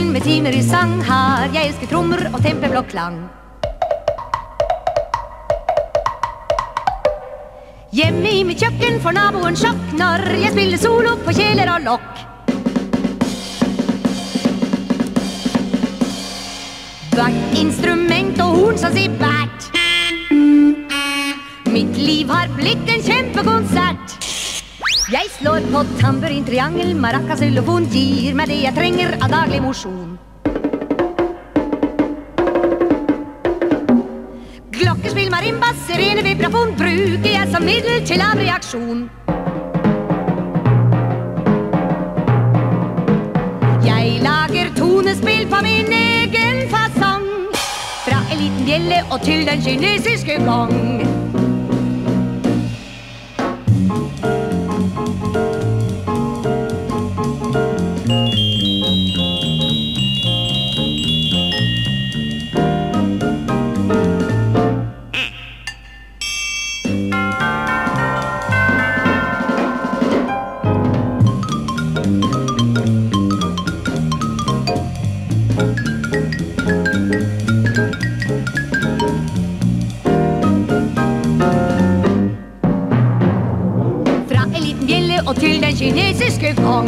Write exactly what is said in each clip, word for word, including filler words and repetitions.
med timer i sang. Har jeg elsker trommer og tempelblå klang. Hjemme i mitt kjøkken får naboen sjokk når jeg spiller solo på kjeler og lokk. Hvert instrument og horn som sier bært. Mitt liv har blitt en kjempekonsert. Jeg slår på tamburin, triangel, maracas, xylofon. Gir meg det jeg trenger av daglig mosjon. Glokkespill, marimba, sirene, vibrafon bruker jeg som middel til avreaksjon. Jeg lager tonespill på min egen fasong. Fra en liten bjelle og til den kinesiske gong. Og til den kinesiske gong.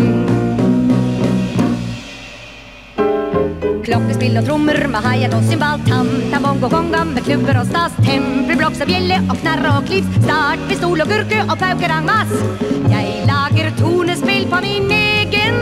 Klokkespill og trommer med hi-hat og cymbal, tam-tam-bongo, konga med klubber og stas, tempelblokks og bjelle og knarre og klips, start, pistol og gurke og pauker en mass. Jeg lager tonespill på min egen